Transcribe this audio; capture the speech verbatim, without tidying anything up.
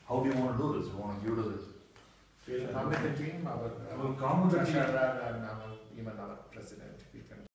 How do you want to do this? You want to give to the We'll come with the team, our We'll come with the team. treasurer and our, even our president.